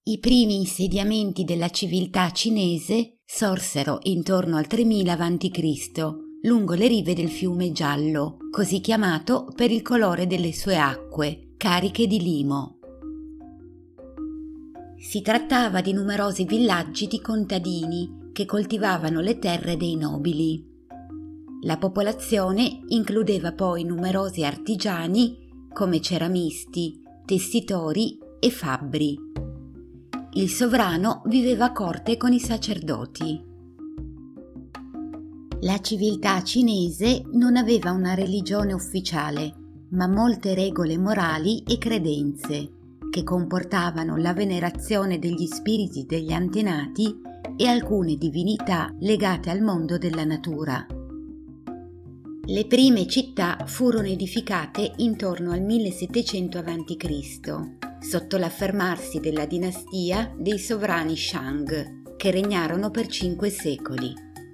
I primi insediamenti della civiltà cinese sorsero intorno al 3000 a.C., lungo le rive del fiume Giallo, così chiamato per il colore delle sue acque, cariche di limo. Si trattava di numerosi villaggi di contadini che coltivavano le terre dei nobili. La popolazione includeva poi numerosi artigiani come ceramisti, tessitori e fabbri. Il sovrano viveva a corte con i sacerdoti. La civiltà cinese non aveva una religione ufficiale, ma molte regole morali e credenze che comportavano la venerazione degli spiriti degli antenati e alcune divinità legate al mondo della natura. Le prime città furono edificate intorno al 1700 a.C., sotto l'affermarsi della dinastia dei sovrani Shang, che regnarono per 5 secoli.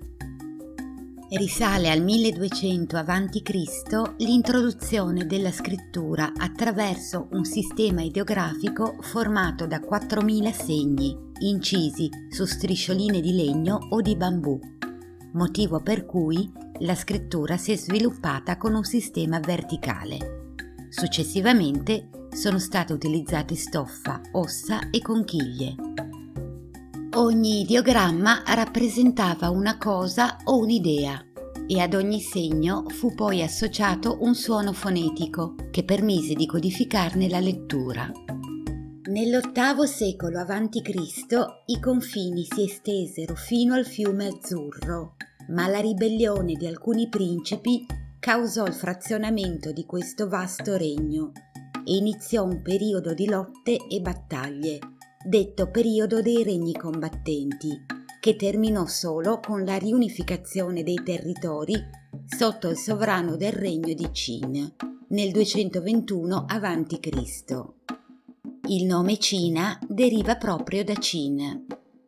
Risale al 1200 a.C. l'introduzione della scrittura attraverso un sistema ideografico formato da 4000 segni, incisi su striscioline di legno o di bambù, motivo per cui la scrittura si è sviluppata con un sistema verticale. Successivamente sono state utilizzate stoffa, ossa e conchiglie. Ogni ideogramma rappresentava una cosa o un'idea e ad ogni segno fu poi associato un suono fonetico che permise di codificarne la lettura. Nell'VIII secolo a.C. i confini si estesero fino al fiume Azzurro, ma la ribellione di alcuni principi causò il frazionamento di questo vasto regno e iniziò un periodo di lotte e battaglie, detto periodo dei regni combattenti, che terminò solo con la riunificazione dei territori sotto il sovrano del regno di Qin nel 221 a.C. Il nome Cina deriva proprio da Qin.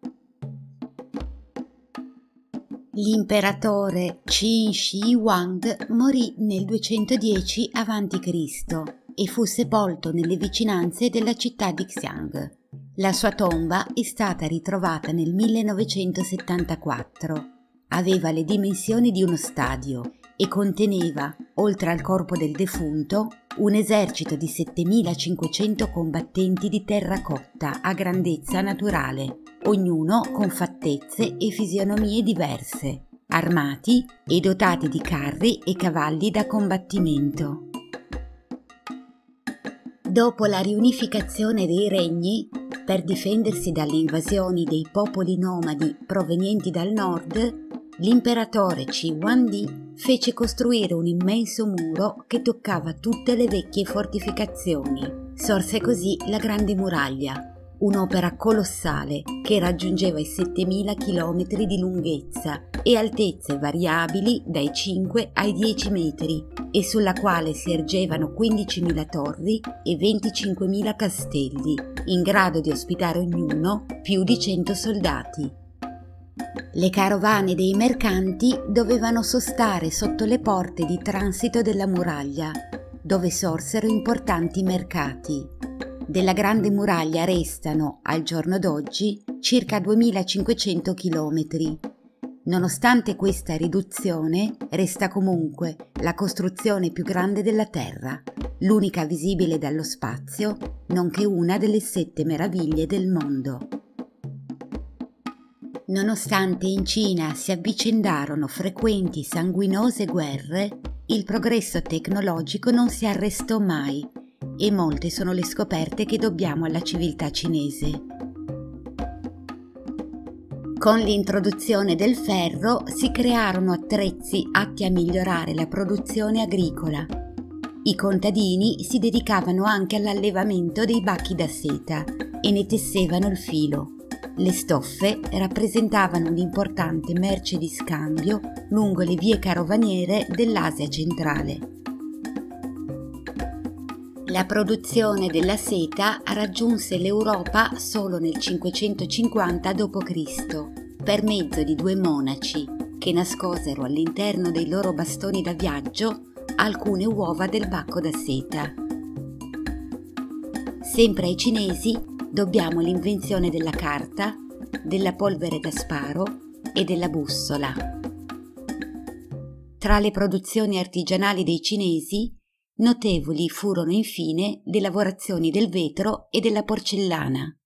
L'imperatore Qin Shi Huang morì nel 210 a.C. e fu sepolto nelle vicinanze della città di Xi'an. La sua tomba è stata ritrovata nel 1974. Aveva le dimensioni di uno stadio e conteneva, oltre al corpo del defunto, un esercito di 7500 combattenti di terracotta a grandezza naturale, ognuno con fattezze e fisionomie diverse, armati e dotati di carri e cavalli da combattimento. Dopo la riunificazione dei regni, per difendersi dalle invasioni dei popoli nomadi provenienti dal nord, l'imperatore Qi Huangdi fece costruire un immenso muro che toccava tutte le vecchie fortificazioni. Sorse così la Grande Muraglia, un'opera colossale che raggiungeva i 7000 chilometri di lunghezza e altezze variabili dai 5 ai 10 metri e sulla quale si ergevano 15.000 torri e 25.000 castelli, in grado di ospitare ognuno più di 100 soldati. Le carovane dei mercanti dovevano sostare sotto le porte di transito della muraglia, dove sorsero importanti mercati. Della Grande Muraglia restano, al giorno d'oggi, circa 2500 chilometri. Nonostante questa riduzione, resta comunque la costruzione più grande della Terra, l'unica visibile dallo spazio, nonché una delle 7 meraviglie del mondo. Nonostante in Cina si avvicendarono frequenti sanguinose guerre, il progresso tecnologico non si arrestò mai e molte sono le scoperte che dobbiamo alla civiltà cinese. Con l'introduzione del ferro si crearono attrezzi atti a migliorare la produzione agricola. I contadini si dedicavano anche all'allevamento dei bacchi da seta e ne tessevano il filo. Le stoffe rappresentavano un'importante merce di scambio lungo le vie carovaniere dell'Asia centrale. La produzione della seta raggiunse l'Europa solo nel 550 d.C. per mezzo di 2 monaci che nascosero all'interno dei loro bastoni da viaggio alcune uova del bacco da seta. Sempre ai cinesi dobbiamo l'invenzione della carta, della polvere da sparo e della bussola. Tra le produzioni artigianali dei cinesi, notevoli furono infine le lavorazioni del vetro e della porcellana.